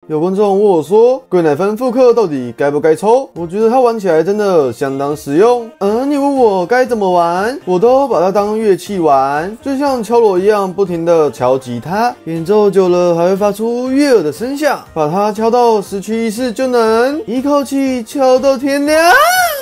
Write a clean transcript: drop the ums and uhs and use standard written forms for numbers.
有观众问我说，贵乃芬复刻到底该不该抽？我觉得它玩起来真的相当实用。你问我该怎么玩，我都把它当乐器玩，就像敲锣一样，不停的敲吉他，演奏久了还会发出悦耳的声响，把它敲到失去意识就能一口气敲到天亮。